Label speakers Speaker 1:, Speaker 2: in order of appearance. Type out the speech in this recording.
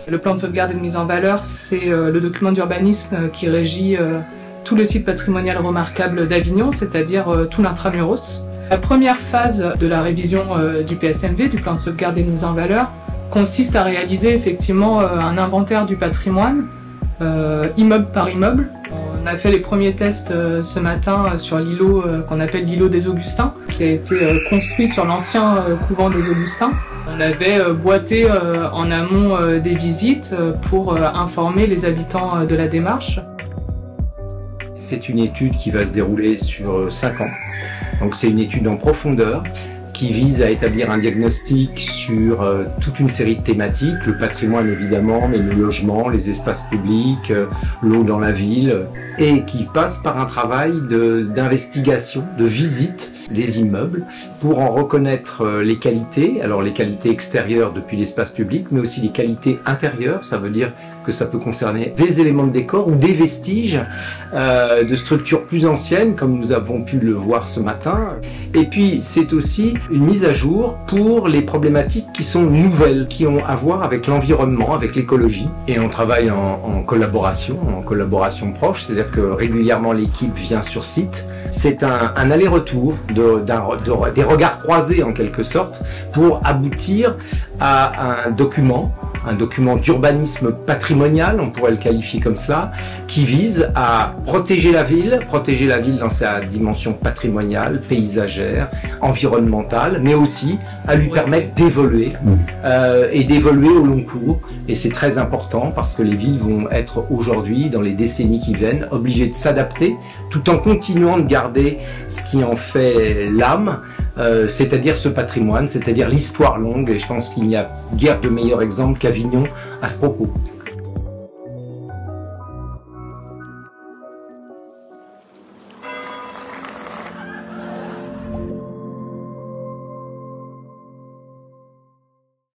Speaker 1: Le plan de sauvegarde et de mise en valeur, c'est le document d'urbanisme qui régit tout le site patrimonial remarquable d'Avignon, c'est-à-dire tout l'intramuros. La première phase de la révision du PSMV, du plan de sauvegarde et de mise en valeur, consiste à réaliser effectivement un inventaire du patrimoine, immeuble par immeuble. On a fait les premiers tests ce matin sur l'îlot qu'on appelle l'îlot des Augustins, qui a été construit sur l'ancien couvent des Augustins. On avait boité en amont des visites pour informer les habitants de la démarche.
Speaker 2: C'est une étude qui va se dérouler sur 5 ans. Donc c'est une étude en profondeur qui vise à établir un diagnostic sur toute une série de thématiques, le patrimoine évidemment, mais le logement, les espaces publics, l'eau dans la ville, et qui passe par un travail d'investigation, de visite des immeubles pour en reconnaître les qualités, alors les qualités extérieures depuis l'espace public, mais aussi les qualités intérieures, ça veut dire que ça peut concerner des éléments de décor ou des vestiges de structures plus anciennes, comme nous avons pu le voir ce matin. Et puis c'est aussi une mise à jour pour les problématiques qui sont nouvelles, qui ont à voir avec l'environnement, avec l'écologie. Et on travaille en collaboration proche, c'est-à-dire que régulièrement l'équipe vient sur site. C'est un aller-retour des regards croisés en quelque sorte pour aboutir à un document d'urbanisme patrimonial, on pourrait le qualifier comme cela, qui vise à protéger la ville dans sa dimension patrimoniale, paysagère, environnementale, mais aussi à lui permettre d'évoluer et d'évoluer au long cours. Et c'est très important parce que les villes vont être aujourd'hui, dans les décennies qui viennent, obligées de s'adapter tout en continuant de garder ce qui en fait l'âme, c'est-à-dire ce patrimoine, c'est-à-dire l'histoire longue, et je pense qu'il n'y a guère de meilleur exemple qu'Avignon à ce propos.